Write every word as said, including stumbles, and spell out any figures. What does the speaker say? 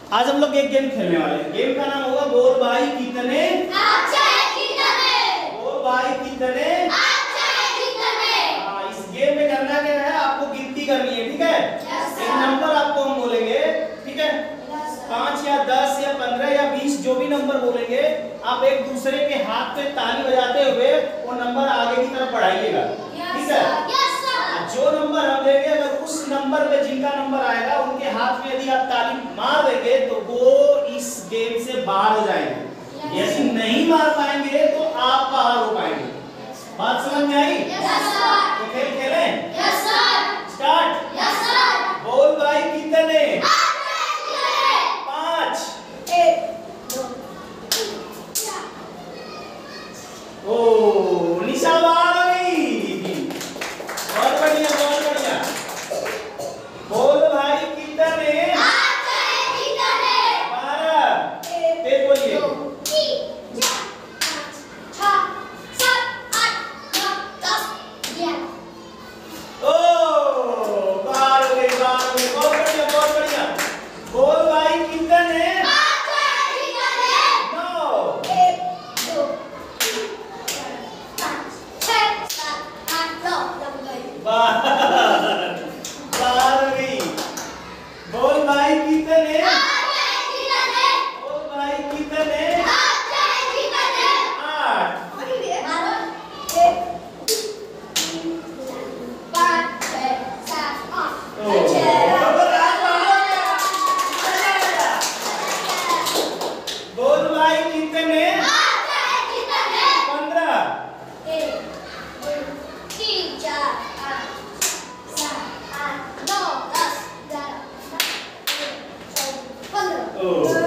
आज हम लोग एक गेम खेलने वाले हैं। गेम का नाम होगा बोल भाई कितने अच्छे कितने। बोल भाई कितने अच्छे कितने। हाँ, इस गेम में करना क्या है, आपको गिनती करनी है, ठीक है। एक नंबर आपको हम बोलेंगे, ठीक है। पाँच या दस या पंद्रह या बीस जो भी नंबर बोलेंगे, आप एक दूसरे के हाथ पे ताली बजाते हुए वो नंबर आगे की तरफ बढ़ाइएगा, ठीक है। जो नंबर हम देंगे, अगर उस नंबर पे जिनका नंबर आएगा उनके हाथ में यदि आप ताली मार देंगे तो वो इस गेम से बाहर हो जाएंगे। यदि नहीं मार पाएंगे तो आप बाहर हो पाएंगे। बात समझ में आई? तो खेल खेलें? स्टार्ट। बोल भाई कितने? पाँच। ओ निशा बाहर हो गई। बहुत बढ़िया, बहुत बढ़िया। बोल भाई कितने? बारह। तेज बोलिए। ओ बाहर हो गई, बाहर हो गई। बहुत बढ़िया, बहुत बढ़िया। बोल भाई कितने? बाहर बाहर हो गई। बोल भाई कितने? बोल भाई कितने? आठ। बोल भाई कितने? पंद्रह। ओ